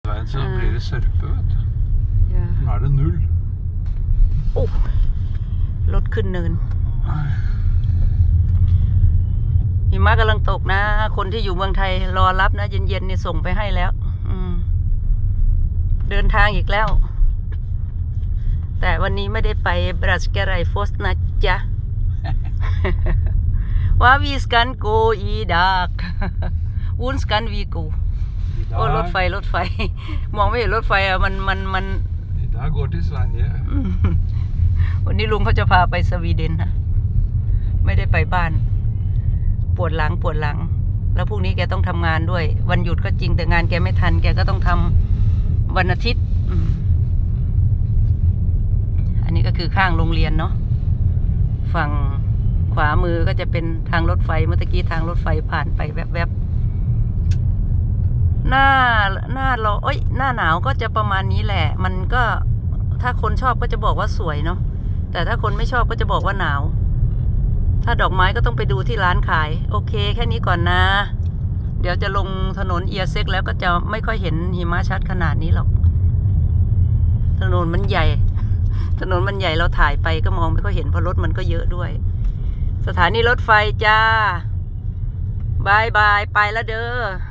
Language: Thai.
Så blir det sørpe, vet du. Ja. Nå er det 0. โอ้รถขึ้นเนินหิมะกำลังตกนะคนที่อยู่เมืองไทยรอรับนะเย็นๆนี่ส่งไปให้แล้วเดินทางอีกแล้วแต่วันนี้ไม่ได้ไปบรัสเกไรฟอสนะจ๊ะ ว่าวีสกันโกอีดักวุ้นสกันวีโกโอ้รถไฟมองไม่เห็นรถไฟอ่ะมัน Da går til Sverige วันนี้ลุงเขาจะพาไปสวีเดนนะไม่ได้ไปบ้านปวดหลังแล้วพรุ่งนี้แกต้องทำงานด้วยวันหยุดก็จริงแต่งานแกไม่ทันแกก็ต้องทำวันอาทิตย์อันนี้ก็คือข้างโรงเรียนเนาะฝั่งขวามือก็จะเป็นทางรถไฟเมื่อกี้ทางรถไฟผ่านไปแวบๆหน้าหนาวก็จะประมาณนี้แหละมันก็ถ้าคนชอบก็จะบอกว่าสวยเนาะแต่ถ้าคนไม่ชอบก็จะบอกว่าหนาวถ้าดอกไม้ก็ต้องไปดูที่ร้านขายโอเคแค่นี้ก่อนนะเดี๋ยวจะลงถนนเอียเซ็กแล้วก็จะไม่ค่อยเห็นหิมะชัดขนาดนี้หรอกถนนมันใหญ่เราถ่ายไปก็มองไม่ค่อยเห็นเพราะรถมันก็เยอะด้วยสถานีรถไฟจ้าบายไปแล้วเด้อ